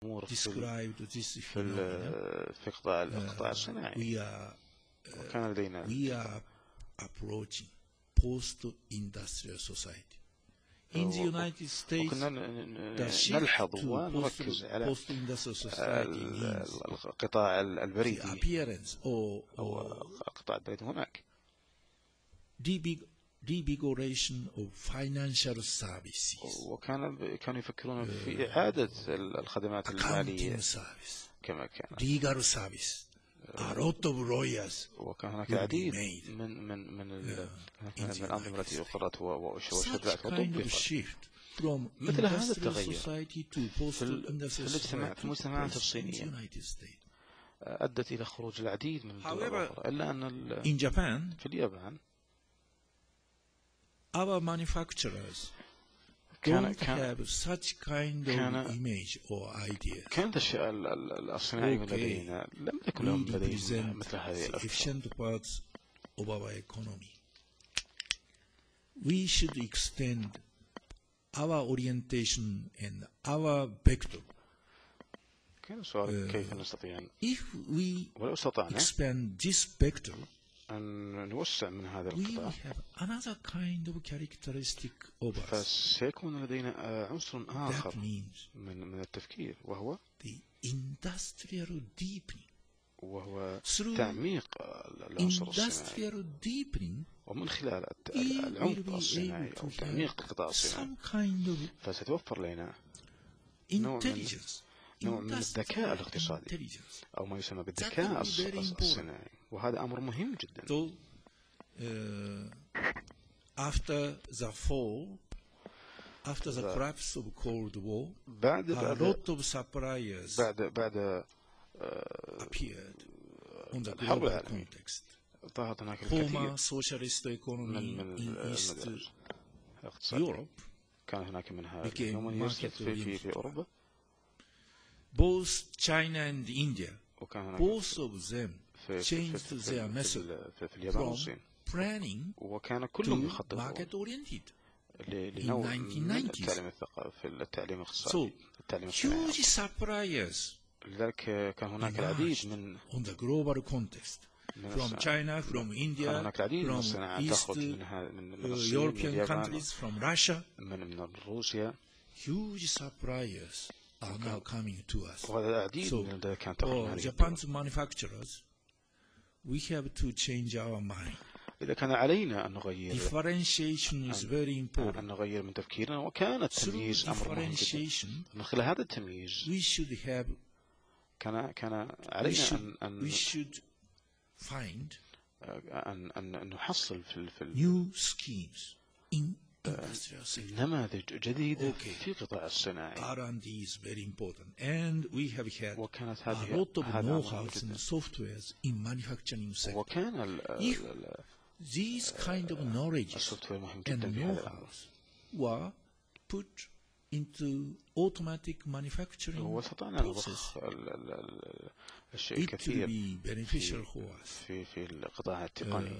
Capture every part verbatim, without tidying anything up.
أمور في described this في ال- في قطاع القطاع uh, الصناعي. we are وكان لدينا we are approaching post-industrial society. In the United States, وكنا the shift نلحظ to ونركز على post-industrial society means القطاع the البريدي appearance or, أو or القطاع البريدي هناك revig- revigoration of financial services, وكان كانوا يفكرون في إعادة الخدمات المالية accounting service, كما كانت. legal service. A lot of lawyers وكان هناك will be العديد made. من من من ال- in من the الأنظمة التي أقرت Such وشرعت kind of وطبقت. shift from مثل هذا industrial التغير society to في post-industrial الاجتماع- society في المجتمعات took place in the الصينية United States. أدت إلى خروج العديد من الدول However, الأخرى، إلا أن ال- In Japan, في اليابان our manufacturers كان don't كان have such kind كان- of image or ideas. كانت الأشياء ال- ال- الصناعية Okay. لدينا لم يكن We لهم لديهم represent مثل هذه the الأفكار. efficient parts of our economy. We should extend our orientation and our vector. كان سؤال Uh, كيف نستطيع أن If we ولو استطعنا expand this vector, أن نوسع من هذا we will القطاع have another kind of characteristic of us. فسيكون لدينا آه، عنصر That آخر means من من التفكير وهو the industrial deepening. وهو Through تعميق العنصر الصناعي، industrial deepening, ومن خلال الت- we will العمق be الصناعي able أو to تعميق have القطاع الصناعي some kind of فستوفر لنا نوع من- intelligence. نوع من الذكاء Industrial الاقتصادي intelligence. أو ما يسمى That بالذكاء will be very الص- important. الصناعي، وهذا أمر مهم جدا. So, uh, after the fall, after the The- collapse of Cold War, بعد a بعد lot of suppliers بعد بعد appeared on the الحرب global العالمية. context. ظهرت هناك الكثير Former socialist economy من من in East المدارس الاقتصادية. Europe, كان هناك منها became الهيومانيست market في في oriented. في أوروبا، both China and India, وكان هناك both of them في في changed في, في, their في, method ال- في, في اليابان from والصين، planning وكان كلهم to يخططون market oriented. ل- لنوع من nineteen nineties. التعليم الثقافي التعليم So, الاقتصادي التعليم الصناعي. huge suppliers لذلك كان هناك العديد emerged من on the global context من from الصناعات. China, from كان India, هناك العديد من from الصناعات East تخرج من ها- من من uh, الصين، من European اليابان، countries, from Russia. من من روسيا، Huge suppliers are now coming to us. وهذا العديد So, من الدول كانت تخرج من for هذه الدول. Japan's manufacturers, we have to change our mind. إذا كان علينا أن نغير Differentiation is very أن important. نغير من تفكيرنا، وكان Through التمييز أمر مهم جدا. differentiation, من خلال هذا التمييز we should have, كان كان we علينا should, أن we أن should find أن أن نحصل في ال- في ال- new schemes in industrial sector. نماذج جديدة Okay. في قطاع الصناعي، R and D is very important, and we have had وكانت a هذه lot of هذا أمر مهم know-hows جدا. and softwares in manufacturing sector. وكان ال- If ال- These kind of knowledges السوفت وير مهم and جدا في هذا الأمر. know-hows were put into automatic manufacturing واستطعنا process. نضخ ال- ال- ال- الشيء It will الكثير be beneficial for us. في في القطاع التقني.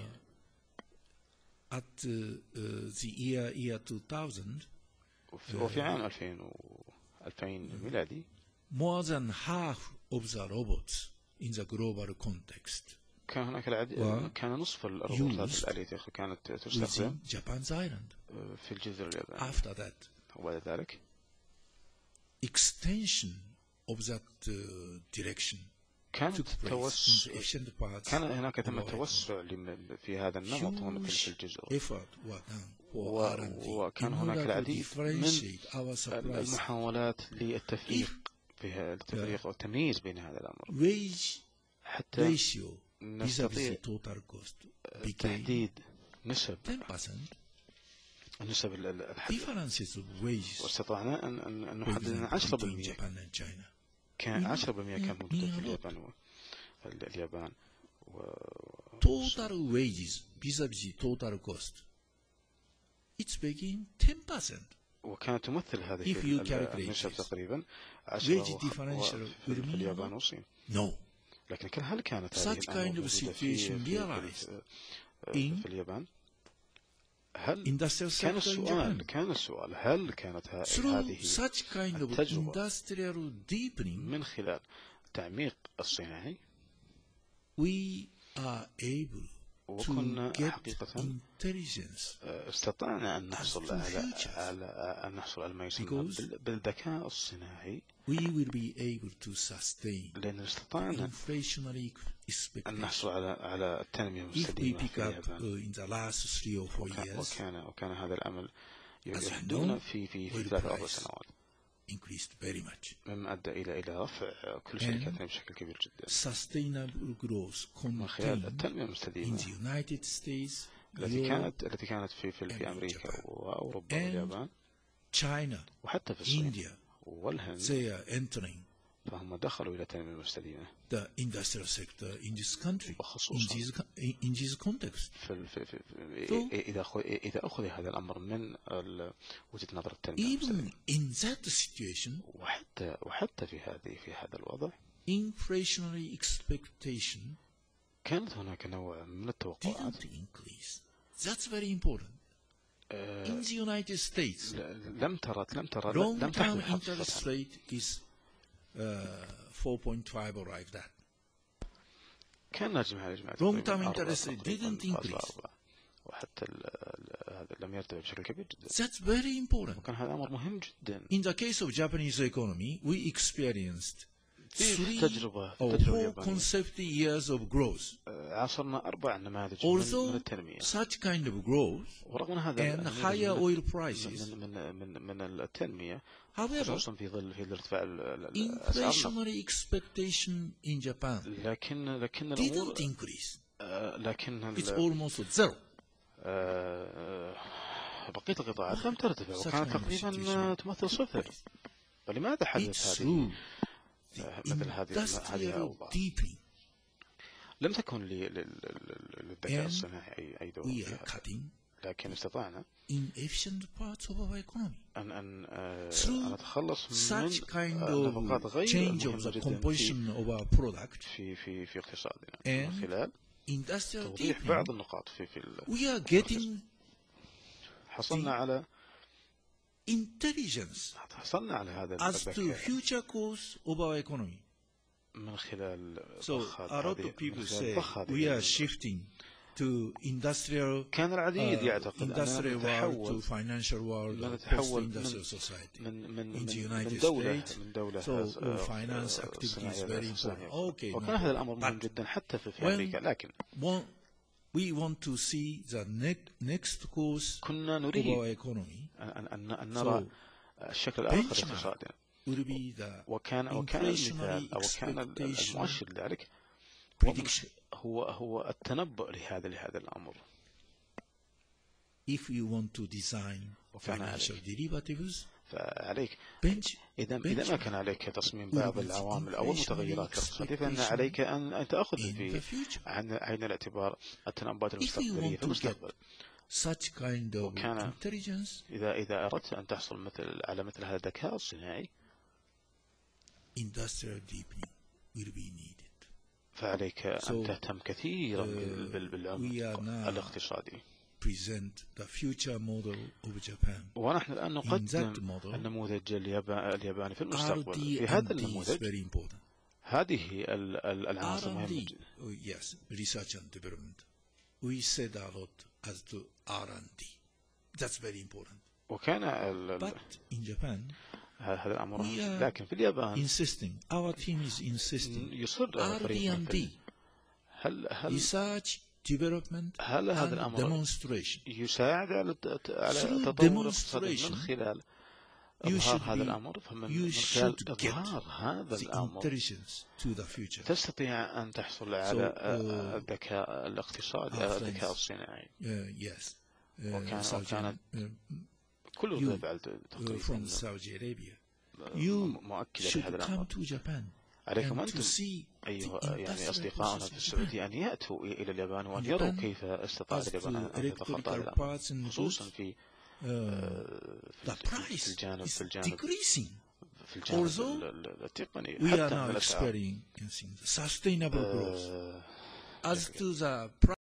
At uh, uh, the year year two thousand, وفي وفي عام ألفين و ألفين ميلادي more than half of the robots in the global context كان هناك العديد، و- كان نصف الروبوتات used التي كانت تستخدم within Japan's island. في الجزر اليابانية. After that, وبعد ذلك extension of that uh, direction كانت took place in توسع، the efficient parts. كان هناك of تم our توسع لم- في هذا النمط هنا في Huge الجزر، effort were done for و- R and D وكان in هناك order to العديد من differentiate our supplies. المحاولات للتفريق في التفريق والتمييز بين هذا الأمر، Wage حتى ratio vis-à-vis نستطيع total cost became تحديد نسب ten percent. نسب ال- ال- الحد، Differences of wages, واستطعنا أن أن أن for نحدد example, عشرة between بالمئة. Japan and China. كان عشرة بالمئة كان in- موجود in في a lot. اليابان و- ال- اليابان و Total wages vis-à-vis total cost, it's begin ten percent. وكانت تمثل هذه If you ال- calculate النسب this, تقريبا عشرة wage وخ- differential و- will في mean اليابان a lot. والصين. No. لكن كان هل كانت هذه Such الأمور kind of موجودة في situation في, realized في, in في اليابان؟ هل industrial كان sector in السؤال Japan. كان السؤال هل كانت ه- Through هذه such kind of التجربة industrial deepening, من خلال تعميق الصناعي we are able to وكنا get حقيقة intelligence آه، استطعنا أن نحصل as to على futures. على أن نحصل على ما يسمى Because بال- بالذكاء الصناعي، we will be able to sustain لأن استطعنا inflationary أن expectation. نحصل على على التنمية If we المستدامة pick في up uh, اليابان. in the last three or four وكان years, وكان, وكان هذا الأمل As you يحدون know, في في في oil ثلاث أربع price سنوات، increased very much. مما أدى إلى إلى رفع كل And شركاتنا بشكل كبير جدا Sustainable growth من خلال contained التنمية in المستدامة the United States, التي Europe, كانت التي كانت في في, في and أمريكا Japan. وأوروبا And واليابان China, وحتى في الصين India, والهند، they are entering فهم دخلوا إلى التنمية المستدامة the industrial sector in this country, in وخصوصا this, in, in this context. في, ال- في, في, في So- إذا أخذ إذا أخذ هذا الأمر من ال- وجهة نظر التنمية المستدامة، Even in that situation, وحتى وحتى في هذه في هذا الوضع inflationary expectation كانت هناك نوع من التوقعات. didn't increase. That's very important. آه، In the United States, ل- لم ترى لم ترى لم long-term تحدث interest حقيقة. rate is uh, four point five or like that. كان نجمع نجمع Long-term تقريباً interest أربعة- didn't تقريباً increase. فاصلة أربعة. وحتى ال- ال- هذا لم يرتفع بشكل كبير جدا، That's very important. وكان هذا أمر مهم جدا. In the case of Japanese economy, we experienced في three التجربة في or التجربة four اليابانية consecutive years of growth. آه، عاصرنا أربع نماذج من, من Although التنمية، such kind of growth ورغم هذا and النموذج higher من, oil prices, من, من, من, من التنمية، however, خصوصا في ظل في ظل ارتفاع ال- ال- الأسعار النفط. inflationary expectation in Japan لكن لكن الأمور didn't increase. آه، لكن ال- It's almost zero. آه، بقية القطاعات لم ترتفع Such وكانت kind of تقريبا situation. تمثل صفر. فلماذا It's حدث هذه through آه، the مثل هذه هذه industrial الأوضاع؟ deepening لم تكن لي- لل- لل- للذكاء And الصناعي أي أي دور we في are هذا، cutting لكن استطعنا inefficient parts of our economy. أن أن آه، Through أن نتخلص من Such kind آه، النفقات of غير change of المهمة the جدا في composition of our product في في في اقتصادنا And من خلال industrial توضيح deepening, بعض النقاط في في ال- we are getting حصلنا على intelligence حصلنا على هذا as to الذكاء future course of our economy. من خلال So ضخ a هذه- lot of من people خلال say ضخ هذه we are ال- shifting to industrial كان العديد uh, يعتقد أننا industrial world to نتحول financial world, لا or نتحول post-industrial من- society. من من In the من, United من دولة States, من دولة So آه، uh, finance آه، activity is صناعية very إلى صناعية. important. Okay, no وكان هذا الأمر problem. مهم But جدا حتى في, في when- أمريكا، لكن one, we want to see the ne- next course كنا of نريد our economy أن, أن, أن نرى So, الشكل الآخر benchmark لاقتصادنا. will be the وكان وكان المثال أو كان ال- expectation المؤشر لذلك هو, prediction. هو هو التنبؤ لهذا لهذا الأمر. If you want to design وكان financial عليك derivatives, فعليك bench إذا إذا ما كان عليك تصميم بعض العوامل أو المتغيرات الاقتصادية، فإن عليك أن أن تأخذ in في the future. عن عين الاعتبار التنبؤات If you المستقبلية want في to get المستقبل. such kind of وكان- intelligence, إذا إذا أردت أن تحصل مثل على مثل هذا الذكاء الصناعي، industrial deepening will be needed. فعليك أن So, تهتم كثيرا uh, بال- بال- we are بالعمق now الاقتصادي. Present the future model of Japan. ونحن الآن In that نقدم model, النموذج اليابا- الياباني في R المستقبل. D في هذا and D is النموذج very important. هذه ال- ال- العناصر R and مهمة D, جدا. oh, yes, research and development. We said a lot as to R and D. That's very important. وكان ال- ال- But in Japan, هذا الأمر we مهم. are لكن في اليابان insisting, our team is insisting, يصر R D فريق and D, مثل هل هل research, development, هل هذا and الأمر demonstration. يساعد على الت- على Through تطور الاقتصاد demonstration, من خلال you إظهار should هذا be- الأمر، فمن you من خلال should get إظهار هذا the الأمر intelligence to the future. تستطيع أن تحصل على So, uh, الذكاء الاقتصادي، our الذكاء friends, الصناعي. Uh, yes. Uh, وكان- Saudi- وكانت uh, كل you- الدول uh, تقريبا from Saudi Arabia. You مؤكدة should لهذا الأمر. come to Japan عليكم and to أنتم see the أيها يعني industrial أصدقائنا process في of Japan. السعودية أن يأتوا إلى اليابان وأن In يروا Japan, كيف استطاعت as اليابان to أن تتخطى هذا electrical الأمر، parts and خصوصا goods, في uh, في the في price الجانب في is الجانب decreasing. في الجانب Although ال- ال- التقني We are حتى now من الأسعار. experiencing sustainable growth. آه، As to the price